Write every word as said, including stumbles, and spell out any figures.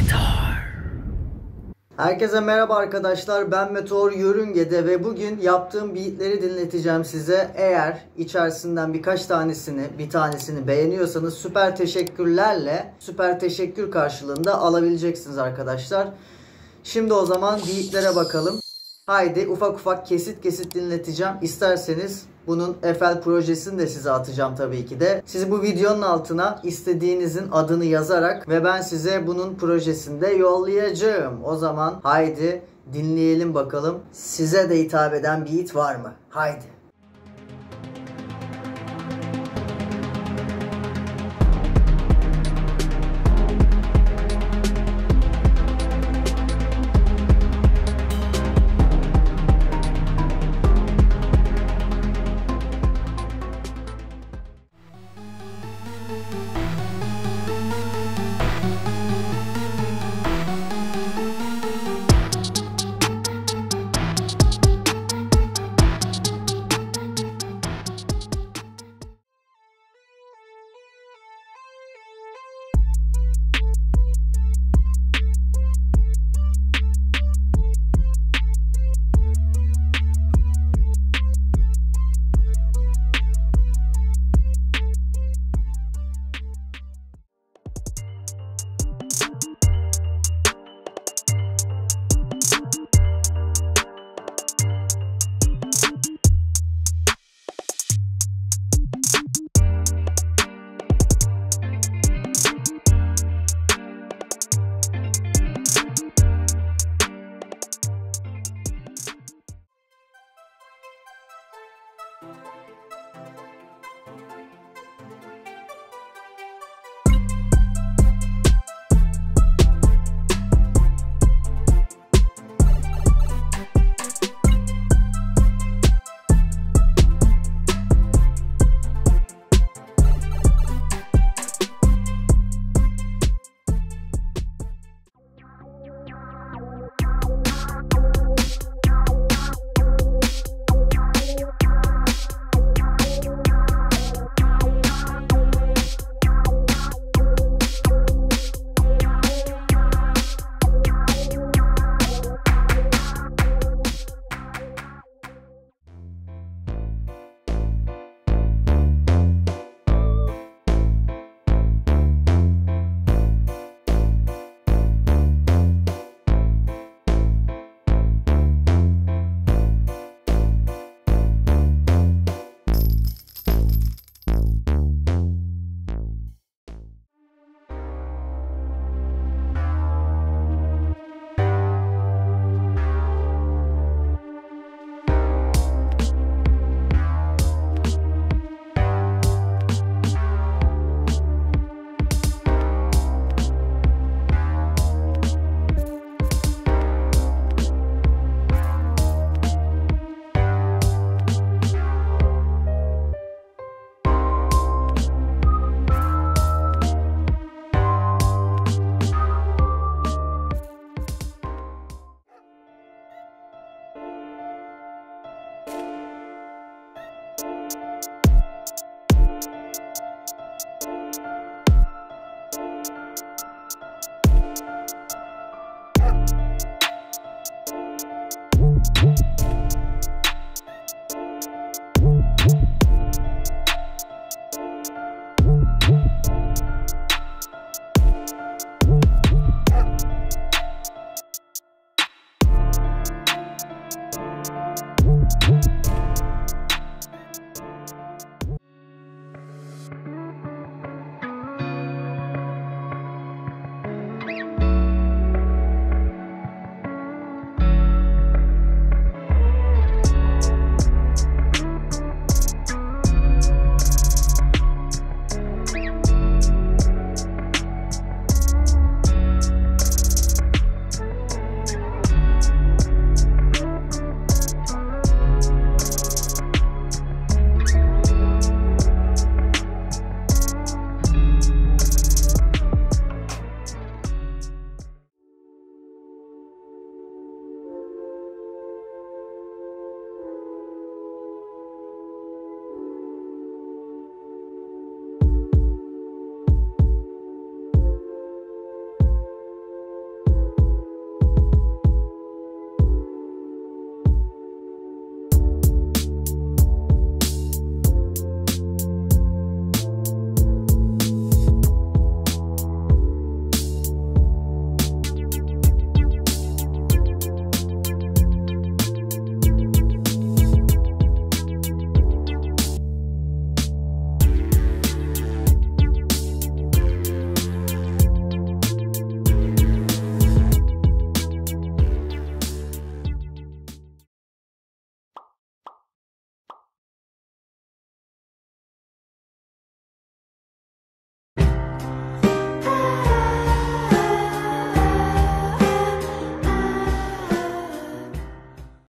Herkese merhaba arkadaşlar, ben Meteor Yörünge'de ve bugün yaptığım beatleri dinleteceğim size. Eğer içerisinden birkaç tanesini, bir tanesini beğeniyorsanız süper teşekkürlerle, süper teşekkür karşılığında alabileceksiniz arkadaşlar. Şimdi o zaman beatlere bakalım. Haydi ufak ufak kesit kesit dinleteceğim. İsterseniz bunun F L projesini de size atacağım tabii ki de. Siz bu videonun altına istediğinizin adını yazarak ve ben size bunun projesini de yollayacağım. O zaman haydi dinleyelim bakalım. Size de hitap eden beat var mı? Haydi.